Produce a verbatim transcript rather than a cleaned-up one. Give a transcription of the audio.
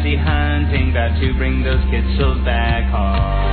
hunting, got to bring those kids souls back home.